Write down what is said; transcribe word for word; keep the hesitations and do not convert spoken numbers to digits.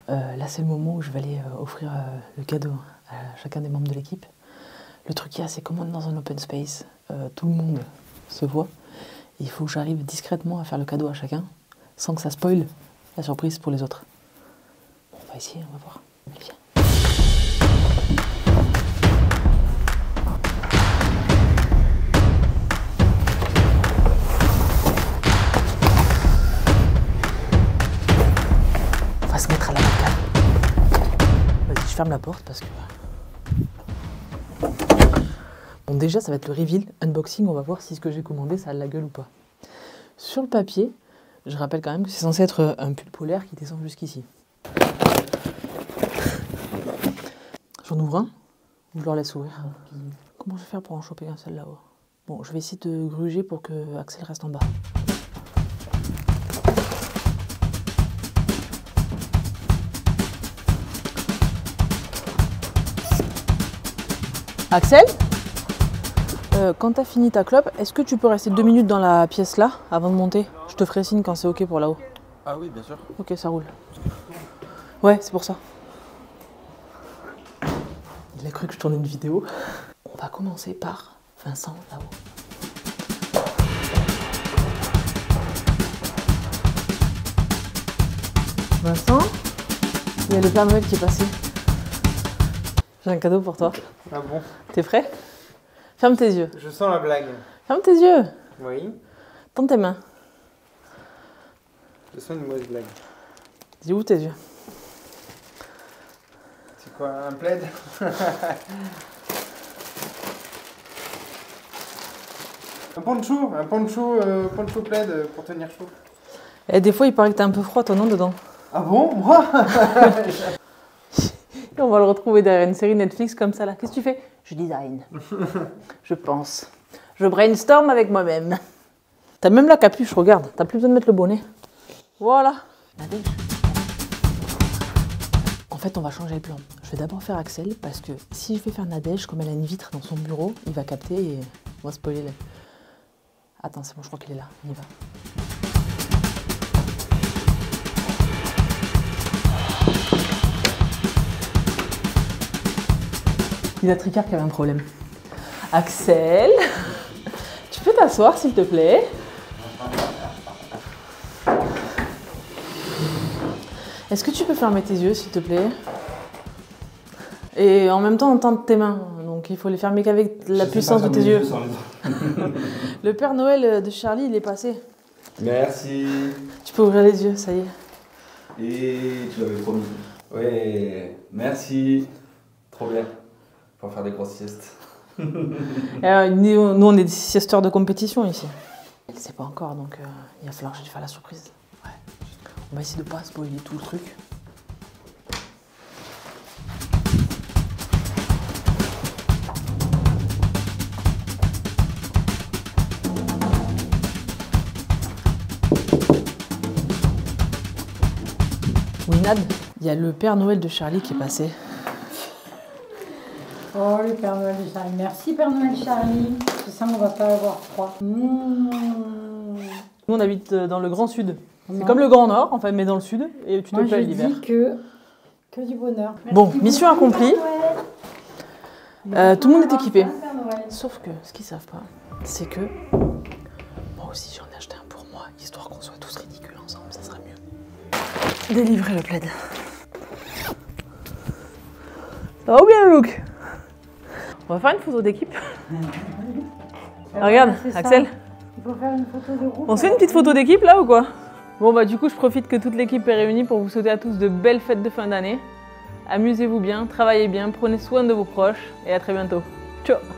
Euh, là, c'est le moment où je vais aller euh, offrir euh, le cadeau à chacun des membres de l'équipe. Le truc qu'il y a, c'est comme on est dans un open space, euh, tout le monde se voit. Et il faut que j'arrive discrètement à faire le cadeau à chacun, sans que ça spoil la surprise pour les autres. Bon, on va essayer, on va voir. Allez, viens. On va se mettre à la calme. Vas-y, je ferme la porte parce que... Bon, déjà, ça va être le reveal, unboxing, on va voir si ce que j'ai commandé, ça a de la gueule ou pas. Sur le papier, je rappelle quand même que c'est censé être un pull polaire qui descend jusqu'ici. J'en ouvre un, ou je leur laisse ouvrir. Comment je vais faire pour en choper un seul là-haut? Bon, je vais essayer de gruger pour que Axel reste en bas. Axel, euh, quand t'as fini ta clope, est-ce que tu peux rester deux minutes dans la pièce là, avant de monter? Je te ferai signe quand c'est ok pour là-haut. Ah oui, bien sûr. Ok, ça roule. Ouais, c'est pour ça. Il a cru que je tournais une vidéo. On va commencer par Vincent là-haut. Vincent, il y a le Père Noël qui est passé. J'ai un cadeau pour toi. Ah bon? T'es prêt? Ferme tes yeux. Je sens la blague. Ferme tes yeux. Oui. Tends tes mains. Je sens une mauvaise blague. Dis où tes yeux? C'est quoi, un plaid? Un poncho, un poncho, euh, poncho plaid euh, pour tenir chaud. Et des fois, il paraît que t'as un peu froid, toi, non, dedans? Ah bon? Moi? Et on va le retrouver derrière une série Netflix comme ça, là. Qu'est-ce que tu fais? Je design. Je pense. Je brainstorm avec moi-même. T'as même la capuche, regarde. T'as plus besoin de mettre le bonnet. Voilà. Nadège. En fait, on va changer le plan. Je vais d'abord faire Axel, parce que si je vais faire Nadège, comme elle a une vitre dans son bureau, il va capter et on va spoiler. Les... Attends, c'est bon, je crois qu'il est là. On y va. Il a Tricard qui avait un problème. Axel, tu peux t'asseoir s'il te plaît? Est-ce que tu peux fermer tes yeux s'il te plaît? Et en même temps entendre tes mains, donc il faut les fermer qu'avec la puissance de tes yeux. Le Père Noël de Charlie, il est passé. Merci. Tu peux ouvrir les yeux, ça y est. Et tu l'avais promis. Ouais, merci. Trop bien. Pour faire des grosses siestes. Alors, nous, nous, on est des siesteurs de compétition ici. Il ne sait pas encore, donc euh, il va falloir que je lui fasse la surprise. Ouais. On va essayer de ne pas spoiler tout le truc. Oui, Nad, il y a le Père Noël de Charlie qui est passé. Oh, le Père Noël de Charlie. Merci, Père Noël Charlie. C'est ça, on va pas avoir froid. Mmh. Nous, on habite dans le Grand Sud. C'est Non. comme le Grand Nord, enfin, mais dans le Sud, et tu te Moi, plais je l'hiver. dis que, que du bonheur. Bon, Merci mission beaucoup, accomplie. Père Noël. Euh, tout le monde est équipé. Père Noël. Sauf que, ce qu'ils savent pas, c'est que moi aussi, j'en ai acheté un pour moi, histoire qu'on soit tous ridicules ensemble, ça sera mieux. Délivrer le plaid. Ça va ou bien, Luke? On va faire une photo d'équipe. Ah, Regarde, c'est ça. Axel. Il faut faire une photo de groupe. On se fait une petite photo d'équipe là ou quoi? Bon bah du coup je profite que toute l'équipe est réunie pour vous souhaiter à tous de belles fêtes de fin d'année. Amusez-vous bien, travaillez bien, prenez soin de vos proches et à très bientôt. Ciao.